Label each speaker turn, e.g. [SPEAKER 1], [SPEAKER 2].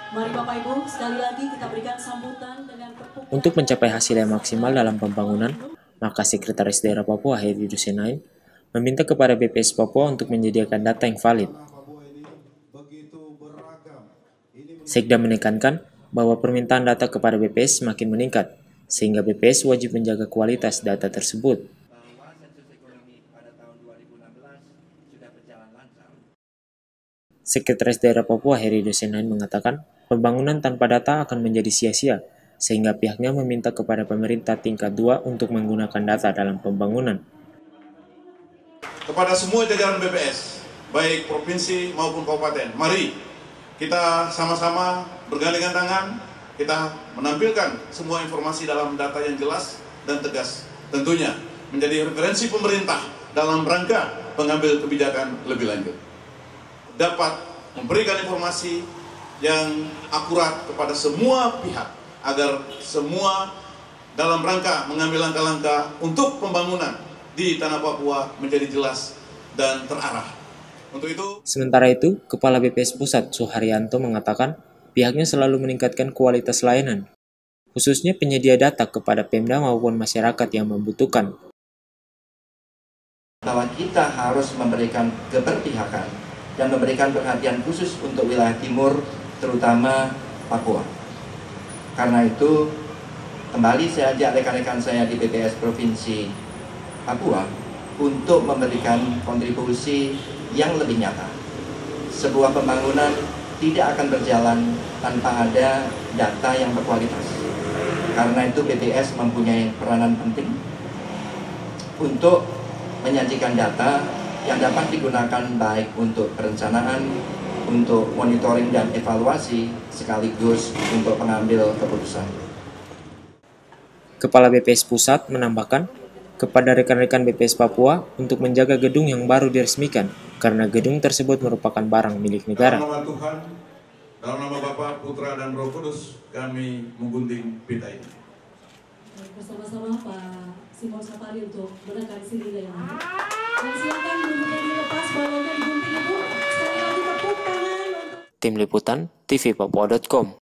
[SPEAKER 1] Mari Bapak Ibu, sekali lagi kita berikan sambutan dengan tepuk.
[SPEAKER 2] Untuk mencapai hasil yang maksimal dalam pembangunan, maka Sekretaris Daerah Papua Heri Dusenain meminta kepada BPS Papua untuk menyediakan data yang valid. Sekda menekankan bahwa permintaan data kepada BPS semakin meningkat, sehingga BPS wajib menjaga kualitas data tersebut. Sekretaris Daerah Papua Heri Dusenain mengatakan, pembangunan tanpa data akan menjadi sia-sia, sehingga pihaknya meminta kepada pemerintah tingkat 2 untuk menggunakan data dalam pembangunan.
[SPEAKER 3] Kepada semua jajaran BPS, baik provinsi maupun kabupaten, mari kita sama-sama bergandengan tangan, kita menampilkan semua informasi dalam data yang jelas dan tegas. Tentunya menjadi referensi pemerintah dalam rangka pengambil kebijakan lebih lanjut. Dapat memberikan informasi yang akurat kepada semua pihak agar semua dalam rangka mengambil langkah-langkah untuk pembangunan di tanah Papua menjadi jelas dan terarah. Untuk itu,
[SPEAKER 2] sementara itu, Kepala BPS Pusat Suharyanto mengatakan pihaknya selalu meningkatkan kualitas layanan, khususnya penyedia data kepada Pemda maupun masyarakat yang membutuhkan.
[SPEAKER 4] Bahwa kita harus memberikan keberpihakan dan memberikan perhatian khusus untuk wilayah timur, terutama Papua. Karena itu, kembali saya ajak rekan-rekan saya di BPS Provinsi Papua untuk memberikan kontribusi yang lebih nyata. Sebuah pembangunan tidak akan berjalan tanpa ada data yang berkualitas. Karena itu BPS mempunyai peranan penting untuk menyajikan data yang dapat digunakan baik untuk perencanaan, untuk monitoring dan evaluasi, sekaligus untuk pengambil keputusan.
[SPEAKER 2] Kepala BPS Pusat menambahkan kepada rekan-rekan BPS Papua untuk menjaga gedung yang baru diresmikan, karena gedung tersebut merupakan barang milik negara.
[SPEAKER 3] dalam nama Tuhan, dalam nama Bapa, Putra, dan Roh Kudus, kami menggunting pita ini.
[SPEAKER 1] Bersama-sama Pak Simon Sapari untuk menekan sirine yang dan silakan duduknya dilepas, balonnya digunting Ibu. Sekali lagi tepuk tangan untuk
[SPEAKER 2] Tim Liputan, tvpapua.com